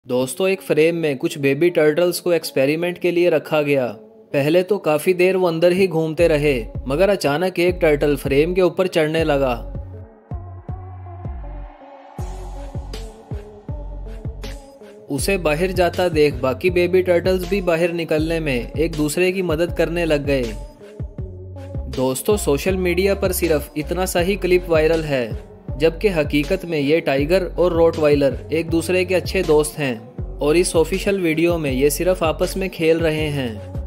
दोस्तों, एक फ्रेम में कुछ बेबी टर्टल्स को एक्सपेरिमेंट के लिए रखा गया। पहले तो काफी देर वो अंदर ही घूमते रहे, मगर अचानक एक टर्टल फ्रेम के ऊपर चढ़ने लगा। उसे बाहर जाता देख बाकी बेबी टर्टल्स भी बाहर निकलने में एक दूसरे की मदद करने लग गए। दोस्तों, सोशल मीडिया पर सिर्फ इतना सा ही क्लिप वायरल है, जबकि हकीकत में ये टाइगर और रोटवाइलर एक दूसरे के अच्छे दोस्त हैं और इस ऑफिशियल वीडियो में ये सिर्फ आपस में खेल रहे हैं।